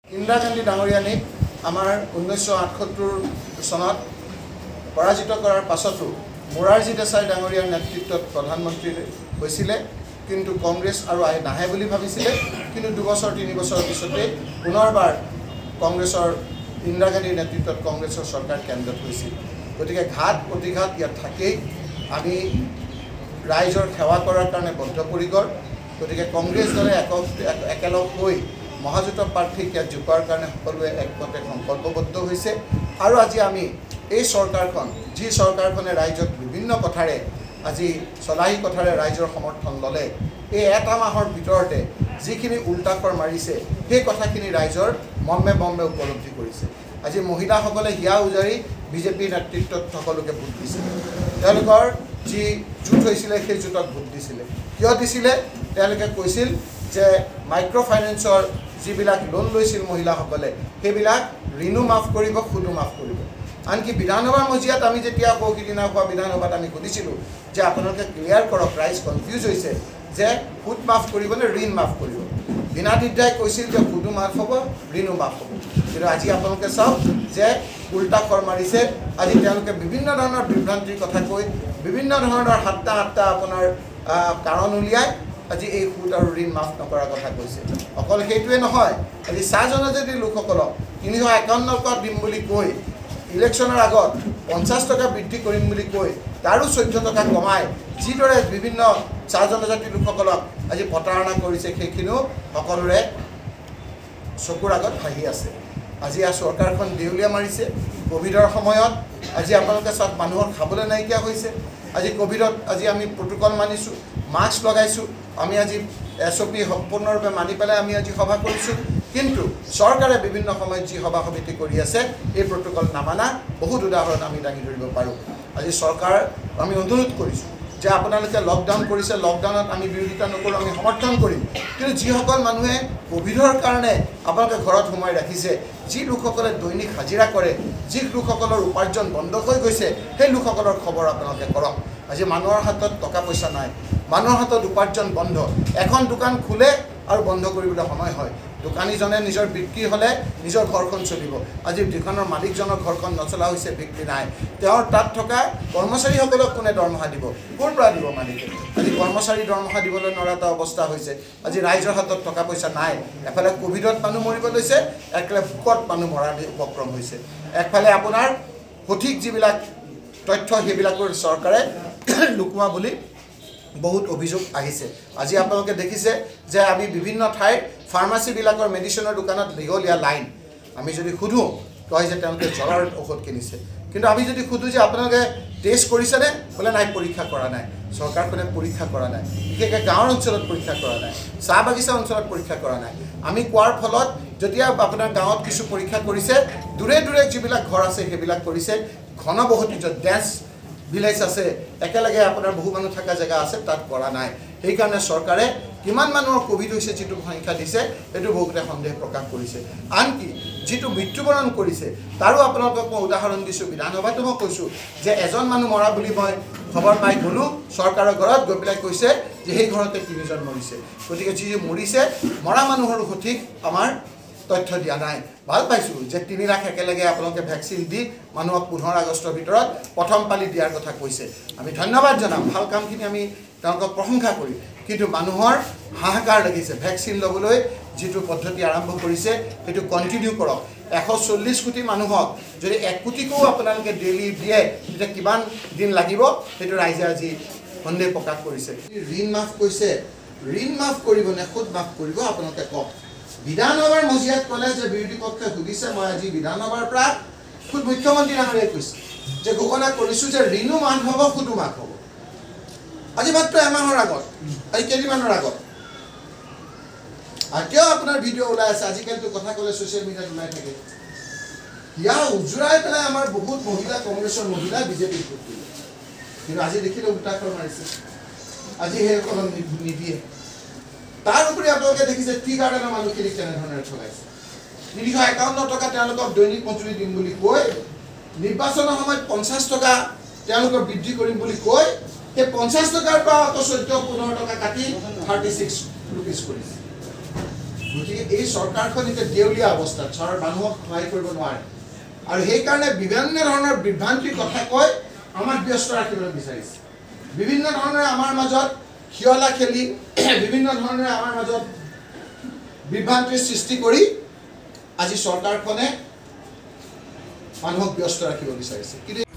ইন্দিৰা গান্ধী ডাঙৰীয়ানীক আমাৰ 1978 চনত পৰাজিত কৰাৰ পাছতো মোৰাৰজী দেশাই ডাঙৰীয়াৰ নেতৃত্বত প্ৰধানমন্ত্ৰী হৈছিলে কিন্তু কংগ্ৰেছ আৰু নাহে বুলি ভাবিছিলে কিন্তু 2 বছৰ 3 বছৰৰ পিছতে পুনৰবাৰ কংগ্ৰেছৰ ইন্দিৰা গান্ধীৰ নেতৃত্বত কংগ্ৰেছৰ চৰকাৰ কেন্দ্ৰত হৈছিল গতিকে ঘাত প্ৰতিঘাত ইয়াত থাকেই আমি ৰাইজৰ সেৱা কৰাৰ কাৰণে বদ্ধপৰিকৰ গতিকে কংগ্ৰেছ দলে একেলগ হৈ মহাজোঁট প্ৰাৰ্থীক ইয়াত জোকাৰ কাৰণে সকলোৱে একমতে সংকল্পবদ্ধ হৈছে আৰু আজি আমি এই চৰকাৰখন যি চৰকাৰখনে ৰাইজক বিভিন্ন কথাৰে আজি চলাহী কথাৰে ৰাইজৰ সমৰ্থন ল'লে এই এটা মাহৰ ভিতৰতে যিখিনি উল্টাখৰ মাৰিছে সেই কথাখিনি ৰাইজৰ মৰ্মে মৰ্মে উপলব্ধি কৰিছে আজি মহিলাসকলে হিয়া উজাৰি বিজেপিৰ নেতৃত্বত সকলোকে ভোট দিছে তেওঁলোকৰ যি জোঁট হৈছিলে সেই জোঁটক ভোট দিছিলে কিয় দিছিলে তেওঁলোকে কৈছিল যে মাইক্ৰ' ফাইনেন্সৰ যিবিলাক লোন লৈছিল মহিলাসকলে সেইবিলাক ঋণো মাফ কৰিব সুদো মাফ কৰিব আনকি বিধানসভাৰ মজিয়াত আমি যেতিয়া সিদিনা হোৱা বিধানসভাত আমি সুধিছিলোঁ যে আপোনালোকে ক্লিয়াৰ কৰক ৰাইজ কনফিউজ হৈছে যে সুদ মাফ কৰিব নে ঋণ মাফ কৰিব বিনাদ্বিধাই কৈছিল যে সুদো মাফ হ'ব ঋণো মাফ হ'ব কিন্তু আজি আপোনালোকে চাওক যে উল্টা খৰ মাৰিছে আজি তেওঁলোকে বিভিন্ন ধৰণৰ বিভ্ৰান্তিৰ কথা কৈ বিভিন্ন ধৰণৰ সাতটা আপোনাৰ কাৰণ উলিয়াই আজি এই সুদ আৰু ঋণ মাফ নকৰাৰ কথা কৈছে অকল সেইটোৱে নহয় আজি চাহ জনজাতি লোকসকলক 351 টকা দিম বুলি কৈ ইলেকশ্যনৰ আগত 50 টকা বৃদ্ধি কৰিম বুলি কৈ তাৰো 14 টকা কমাই যিদৰে বিভিন্ন চাহ জনজাতি লোকসকলক আজি প্ৰতাৰণা কৰিছে সেইখিনিও সকলোৰে চকুৰ আগত ভাহি আছে আজি চৰকাৰখন দেউলীয়া মাৰিছে কোভিডৰ সময়ত আজি আপোনালোকে চাওক মানুহৰ খাবলৈ নাইকিয়া হৈছে আজি কোভিডত আজি আমি প্ৰটোকল মানিছোঁ মাস্ক লগাইছোঁ আমি আজি SOP সম্পূৰ্ণৰূপে মানি পেলাই আমি আজি সভা কৰিছোঁ কিন্তু চৰকাৰে বিভিন্ন সময়ত যি সভা সমিতি কৰি আছে এই প্ৰটোকল নামানা বহুত উদাহৰণ আমি দাঙি ধৰিব পাৰোঁ আজি চৰকাৰ আমি অনুৰোধ কৰিছোঁ যে আপোনালোকে লকডাউন কৰিছে লকডাউনত আমি বিৰোধিতা নকৰোঁ আমি সমৰ্থন কৰিম কিন্তু যিসকল মানুহে কোভিডৰ কাৰণে আপোনালোকে ঘৰত সোমাই ৰাখিছে যি লোকসকলে দৈনিক হাজিৰা কৰে যি লোকসকলৰ উপাৰ্জন বন্ধ হৈ গৈছে সেই লোকসকলৰ খবৰ আপোনালোকে কৰক আজি মানুহৰ হাতত টকা পইচা নাই মানুহৰ হাতত উপাৰ্জন বন্ধ এখন দোকান খোলে আৰু বন্ধ কৰিবলৈ সময় হয় দোকানীজনে নিজৰ বিক্ৰী হ'লে নিজৰ ঘৰখন চলিব আজি দোকানৰ মালিকজনৰ ঘৰখন নচলা হৈছে বিক্ৰী নাই তেওঁৰ তাত থকা কৰ্মচাৰীসকলক কোনে দৰমহা দিব ক'ৰ পৰা দিব মালিকে আজি কৰ্মচাৰী দৰমহা দিবলৈ নোৱাৰা এটা অৱস্থা হৈছে আজি ৰাইজৰ হাতত টকা পইচা নাই এফালে কোভিডত মানুহ মৰিব লৈছে একফালে ভোকত মানুহ মৰাৰ উপক্ৰম হৈছে একফালে আপোনাৰ সঠিক যিবিলাক তথ্য সেইবিলাকৰ চৰকাৰে লুকুৱা বুলি বহুত অভিযোগ আহিছে আজি আপোনালোকে দেখিছে যে আমি বিভিন্ন ঠাইৰ ফাৰ্মাচীবিলাকৰ মেডিচিনৰ দোকানত দীঘলীয়া লাইন আমি যদি সুধোঁ কয় যে তেওঁলোকে জ্বৰৰ ঔষধ কিনিছে কিন্তু আমি যদি সুধোঁ যে আপোনালোকে টেষ্ট কৰিছেনে বোলে নাই পৰীক্ষা কৰা নাই চৰকাৰখনে পৰীক্ষা কৰা নাই বিশেষকৈ গাঁৱৰ অঞ্চলত পৰীক্ষা কৰা নাই চাহ বাগিচা অঞ্চলত পৰীক্ষা কৰা নাই আমি কোৱাৰ ফলত যেতিয়া আপোনাৰ গাঁৱত কিছু পৰীক্ষা কৰিছে দূৰে দূৰে যিবিলাক ঘৰ আছে সেইবিলাক কৰিছে ঘনবসতি য'ত ডেন্স ভিলেজ আছে একেলগে আপোনাৰ বহু মানুহ থকা জেগা আছে তাত কৰা নাই সেইকাৰণে চৰকাৰে কিমান মানুহৰ কোভিড হৈছে যিটো সংখ্যা দিছে সেইটো বহুতে সন্দেহ প্ৰকাশ কৰিছে আনকি যিটো মৃত্যুবৰণ কৰিছে তাৰো আপোনালোকক মই উদাহৰণ দিছোঁ বিধানসভাতো মই কৈছোঁ যে এজন মানুহ মৰা বুলি মই খবৰ পাই গ'লোঁ চৰকাৰৰ ঘৰত গৈ পেলাই কৈছে যে সেই ঘৰতে 3জন মৰিছে গতিকে যি মৰিছে মৰা মানুহৰ সঠিক আমাৰ তথ্য দিয়া নাই ভাল পাইছোঁ যে 3 লাখ একেলগে আপোনালোকে ভেকচিন দি মানুহক 15 আগষ্টৰ ভিতৰত প্ৰথম পালি দিয়াৰ কথা কৈছে আমি ধন্যবাদ জনাম ভাল কামখিনি আমি তেওঁলোকক প্ৰশংসা কৰি কিন্তু মানুহৰ হাহাকাৰ লাগিছে ভেকচিন ল'বলৈ যিটো পদ্ধতি আৰম্ভ কৰিছে সেইটো কণ্টিনিউ কৰক 140 কোটি মানুহক যদি 1 কোটিকো আপোনালোকে ডেইলি দিয়ে তেতিয়া কিমান দিন লাগিব সেইটো ৰাইজে আজি সন্দেহ প্ৰকাশ কৰিছে ঋণ মাফ কৈছে ঋণ মাফ কৰিব নে সুদ মাফ কৰিব আপোনালোকে কওক বিধানসভাৰ মজিয়াত ক'লে যে বিৰোধী পক্ষে সুধিছে মই আজি বিধানসভাৰ পৰা খুদ মুখ্যমন্ত্ৰী ডাঙৰীয়াই কৈছে যে ঘোষণা কৰিছোঁ যে ঋণো মাফ হ'ব সুদো মাফ হ'ব আজি মাত্ৰ এমাহৰ আগত আজি কেইদিনমানৰ আগত এতিয়াও আপোনাৰ ভিডিঅ' ওলাই আছে আজিকালিতো কথা ক'লে ছ'চিয়েল মিডিয়াত ওলাই থাকে ইয়াৰ উজুৰাই পেলাই আমাৰ বহুত মহিলা কংগ্ৰেছৰ মহিলা বিজেপিৰ ভোট দিলে কিন্তু আজি দেখিলে উল্টাখৰ মাৰিছে আজি সেইসকলক নিদিয়ে তাৰ উপৰি আপোনালোকে দেখিছে টি গাৰ্ডেনৰ মানুহখিনিক কেনেধৰণে ঠগাইছে 351 টকা তেওঁলোকক দৈনিক মজুৰি দিম বুলি কৈ নিৰ্বাচনৰ সময়ত 50 টকা তেওঁলোকক বৃদ্ধি কৰিম বুলি কৈ সেই 50 টকাৰ পৰা 14-15 টকা কাটি 36 ৰুপিজ কৰিছে গতিকে এই চৰকাৰখন এতিয়া দেউলীয়া অৱস্থাত মানুহক সহায় কৰিব নোৱাৰে আৰু সেইকাৰণে বিভিন্ন ধৰণৰ বিভ্ৰান্তিৰ কথা কৈ আমাক ব্যস্ত ৰাখিবলৈ বিচাৰিছে বিভিন্ন ধৰণে আমাৰ মাজত হিয়লা খেলি বিভিন্ন ধৰণে আমাৰ মাজত বিভ্ৰান্তিৰ সৃষ্টি কৰি আজি চৰকাৰখনে মানুহক ব্যস্ত ৰাখিব বিচাৰিছে কিন্তু